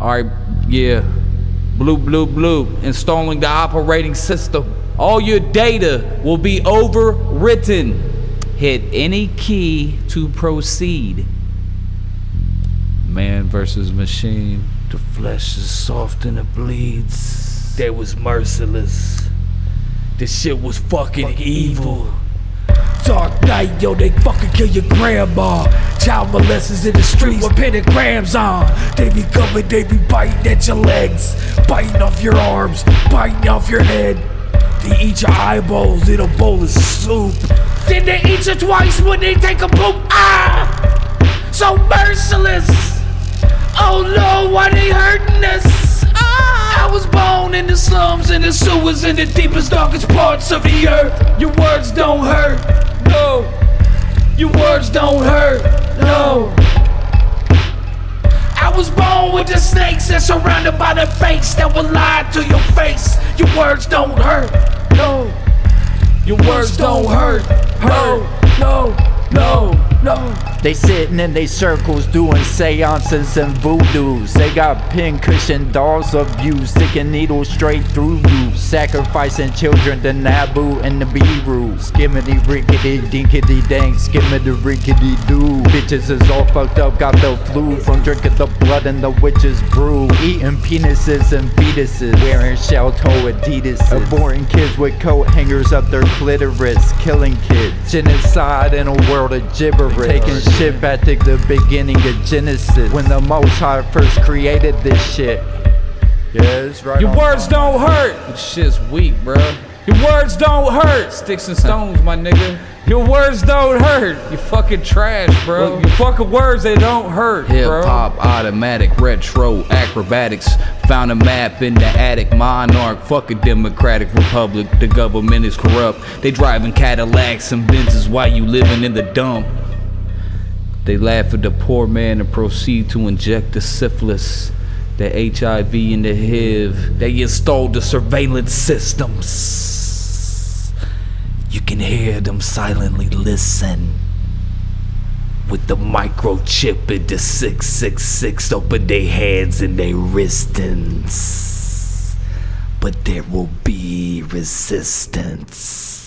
Alright, yeah. Blue. Installing the operating system. All your data will be overwritten. Hit any key to proceed. Man versus machine. The flesh is soft and it bleeds. They was merciless. This shit was fucking evil. Dark night, yo, they fucking kill your grandma. Child molesters in the streets with pentagrams on. They be coming, they be biting at your legs, biting off your arms, biting off your head. They eat your eyeballs in a bowl of soup. Then they eat you twice when they take a poop. Ah! So merciless. Oh no, why they hurting us? Ah! I was born in the slums, in the sewers, in the deepest, darkest parts of the earth. Your words don't hurt. No, your words don't hurt, no. I was born with the snakes and surrounded by the fakes that will lie to your face. Your words don't hurt, no. Your words don't hurt, no. They sitting in they circles doing seances and voodoos. They got pincushion dolls of you, sticking needles straight through you, sacrificing children to Nabu and the Beeru. Skimmity rickety dinkity dang, skimmity rickety doo. Bitches is all fucked up, got the flu from drinking the blood in the witch's brew. Eating penises and fetuses, wearing shell toe Adidas. Aborting kids with coat hangers up their clitoris, killing kids. Genocide in a world of gibberish. Taking shit back to the beginning of Genesis, when the Most High first created this shit. Yeah, it's right. Your words don't hurt. This shit's weak, bro. Your words don't hurt. Sticks and stones, my nigga. Your words don't hurt. You fucking trash, bro. Your fucking words, they don't hurt, bro. Hip-hop, automatic, retro, acrobatics. Found a map in the attic. Monarch, fucking Democratic Republic. The government is corrupt. They driving Cadillacs and Benzes while you living in the dump. They laugh at the poor man and proceed to inject the syphilis, the HIV and the HIV. They installed the surveillance systems. You can hear them silently listen. With the microchip in the 666 open their hands and their wristings. But there will be resistance.